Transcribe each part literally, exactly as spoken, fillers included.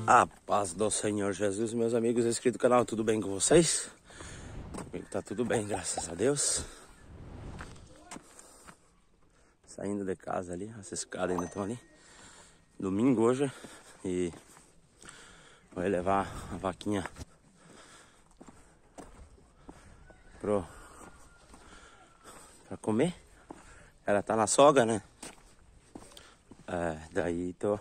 A paz do Senhor Jesus, meus amigos inscritos do canal, tudo bem com vocês? Comigo tá tudo bem, graças a Deus. Saindo de casa ali, as escadas ainda estão ali. Domingo hoje e vou levar a vaquinha pro pra comer. Ela tá na soga, né? É, daí tô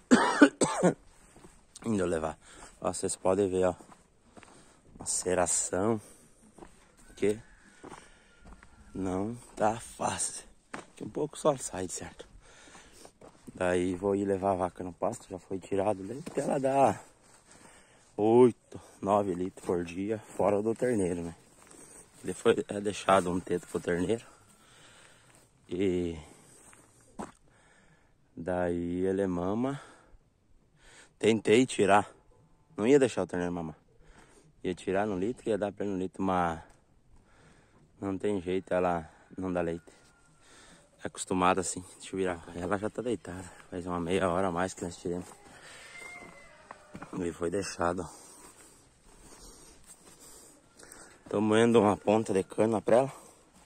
indo levar. Ó, vocês podem ver, ó, uma ceração que não tá fácil. Que um pouco só sai, certo? Daí vou ir levar a vaca no pasto, já foi tirado leite, ela dá oito, nove litros por dia, fora do terneiro, né? Ele foi é deixado um teto pro terneiro. E daí ele mama. Tentei tirar. Não ia deixar o terneiro mamar. Ia tirar no litro, ia dar pra ele no litro, mas não tem jeito, ela não dá leite. É acostumada assim. Deixa eu virar. Ela já tá deitada. Faz uma meia hora a mais que nós tiramos. E foi deixado. Tô moendo uma ponta de cana pra ela.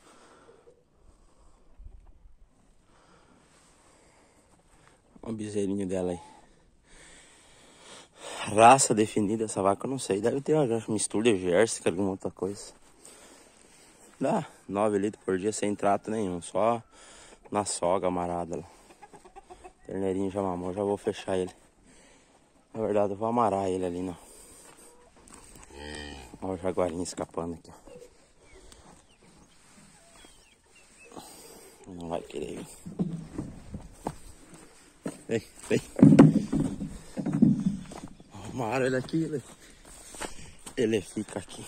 Olha o bezerrinho dela aí. Raça definida essa vaca eu não sei. Deve ter uma mistura de Jersey, alguma outra coisa. Dá nove litros por dia sem trato nenhum. Só na soga amarada lá. Terneirinho já mamou, já vou fechar ele. Na verdade eu vou amarar ele ali, não. Olha o jaguarinho escapando aqui, ó. Não vai querer vir. Vem, vem. Amaro ele aqui, ele, ele fica aqui.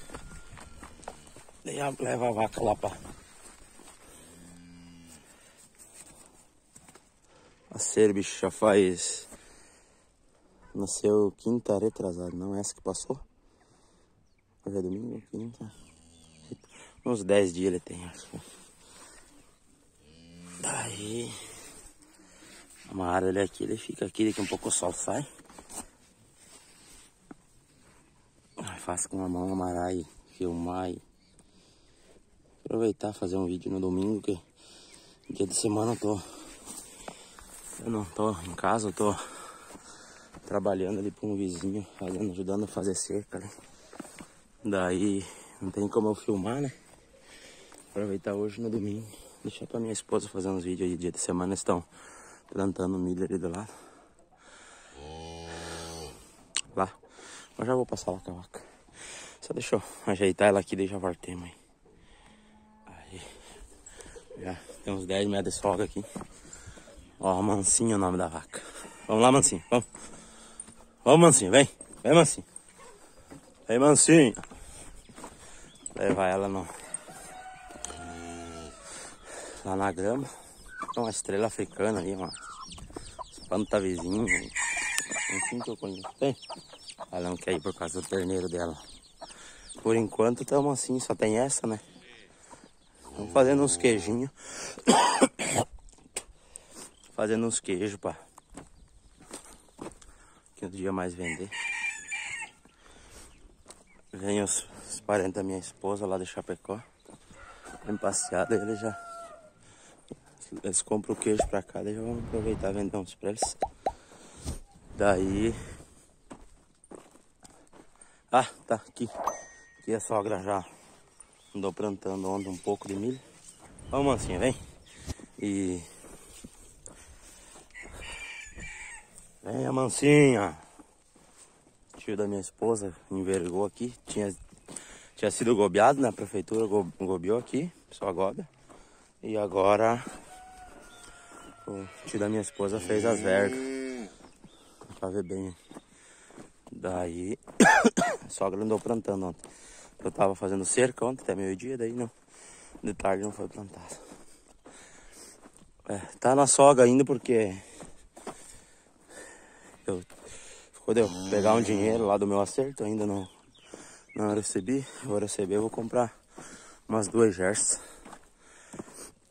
Leva a vaca lá pra a ser, bicho, já faz. Nasceu quinta retrasada, não essa que passou. Hoje é domingo, quinta. Uns dez dias ele tem, acho. Daí amarra ele aqui, ele fica aqui, daqui um pouco o sol sai. Faço com a mão, amarrar e filmar e aproveitar fazer um vídeo no domingo, que dia de semana eu tô eu não tô em casa, eu tô trabalhando ali para um vizinho, fazendo, ajudando a fazer cerca, né? Daí não tem como eu filmar, né? Aproveitar hoje no domingo, deixar pra minha esposa fazer uns vídeos aí, dia de semana estão plantando milho ali do lado. Lá, eu já vou passar lá com a vaca. Só deixa eu ajeitar ela aqui, deixa eu voltar, mãe. Aí, já tem uns dez metros de soga aqui. Ó, Mansinho é o nome da vaca. Vamos lá, Mansinho, vamos. Vamos, Mansinho, vem. Vem, Mansinho. Vem, Mansinho. Levar ela no... lá na grama. Tem uma estrela africana ali, uma espantavizinho. Enfim, que eu conheço. Vem. Ela não quer ir por causa do terneiro dela. Por enquanto estamos assim, só tem essa, né? Estamos fazendo uns queijinhos. Fazendo uns queijos para que um dia mais vender. Vem os, os parentes da minha esposa lá de Chapecó. Vem passeada, eles já... Eles compram o queijo pra cá, daí já vamos aproveitar e vender uns pra eles. Daí... Ah, tá, aqui. Aqui a sogra já andou plantando ontem um pouco de milho. Vamos, Mansinha, vem. E... Vem a Mansinha. O tio da minha esposa envergou aqui. Tinha, tinha sido gobeado, né? A prefeitura go, gobeou aqui, só gobe. E agora o tio da minha esposa fez as vergas. Pra ver bem. Daí a sogra andou plantando ontem. Eu tava fazendo cerca ontem, até meio-dia, daí não. De tarde não foi plantado. É, tá na soga ainda porque eu ficou de eu pegar um dinheiro lá do meu acerto, ainda não, não recebi. Vou receber, eu vou comprar umas duas Jersey.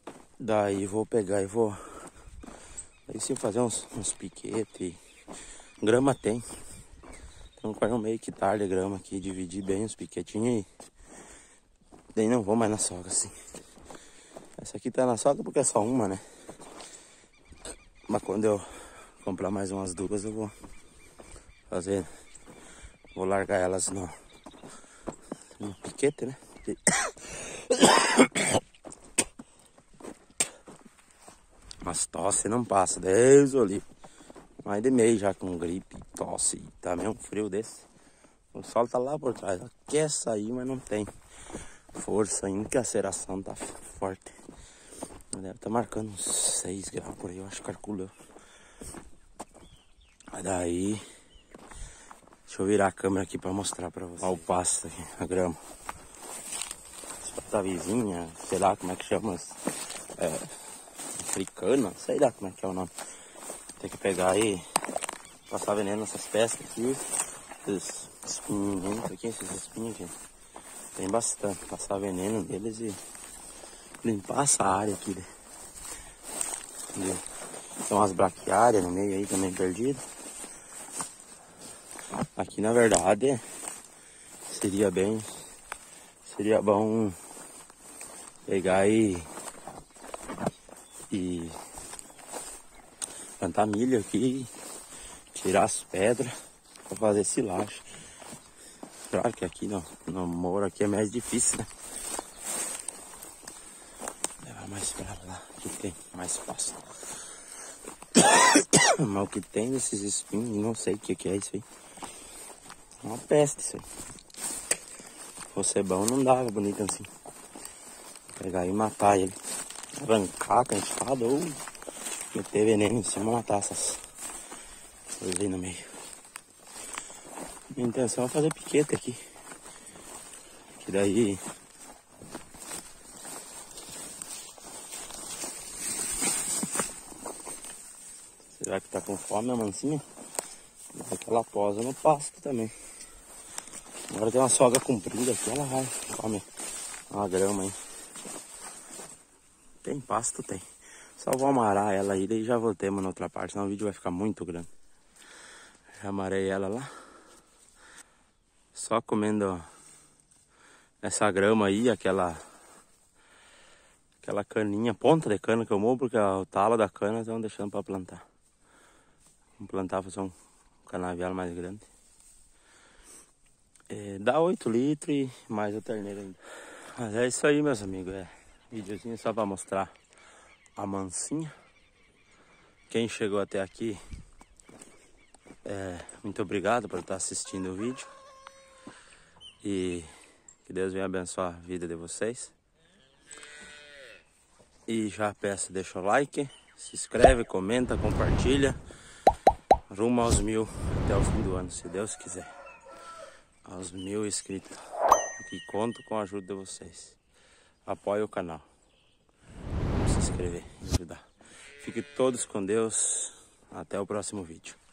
Daí vou pegar e vou aí sim fazer uns, uns piquetes, Grama tem. Tem quase um meio hectare de grama aqui. Dividi bem os piquetinhos e daí não vou mais na soga assim. Essa aqui tá na soga porque é só uma, né? Mas quando eu comprar mais umas duas eu vou fazer. Vou largar elas no, no piquete, né? Mas tosse não passa, Deus o livre. Mais de mês já com gripe, tosse, também um frio desse. O sol tá lá por trás, ela quer sair, mas não tem força ainda, que a aceração tá forte. Deve estar tá marcando uns seis graus por aí, eu acho que calculou. Aí daí, deixa eu virar a câmera aqui pra mostrar pra vocês. Olha o pasto aqui, a grama. Essa vizinha, sei lá como é que chama, é, africana, sei lá como é que é o nome. Tem que pegar aí, passar veneno nessas pescas aqui, esses espinhos aqui, esses espinhos aqui. Tem bastante, passar veneno neles e limpar essa área aqui. Entendeu? Tem umas braquiárias no meio aí também perdidas. Aqui na verdade seria bem, seria bom pegar e, e plantar milho aqui, tirar as pedras para fazer silagem. Claro que aqui no, no moro aqui é mais difícil, né? Levar mais pra lá, que tem mais fácil. Mas o que tem desses espinhos, não sei o que, que é isso aí. É uma peste isso aí. Se fosse bom não dava bonito assim. Pegar e matar ele. Arrancar com a espada ou meter veneno em cima e matar essas coisas aí no meio. Minha intenção é fazer piquete aqui. Que daí será que tá com fome a mansinha? Dá aquela posa no pasto também. Agora tem uma soga comprida aqui, ela vai, come uma grama aí. Tem pasto, tem. Só vou amarar ela aí, daí já voltemos na outra parte, senão o vídeo vai ficar muito grande. Já amarrei ela lá. Só comendo essa grama aí, aquela aquela caninha, ponta de cana que eu movo, porque o talo da cana estão deixando para plantar. Vamos plantar, fazer um canavial mais grande. É, dá oito litros e mais o terneiro ainda. Mas é isso aí, meus amigos. É videozinho só para mostrar a mansinha. Quem chegou até aqui, é, muito obrigado por estar assistindo o vídeo. E que Deus venha abençoar a vida de vocês. E já peço, deixa o like, se inscreve, comenta, compartilha. Rumo aos mil até o fim do ano, se Deus quiser. Aos mil inscritos. E conto com a ajuda de vocês. Apoie o canal. Vamos se inscrever e ajudar. Fiquem todos com Deus. Até o próximo vídeo.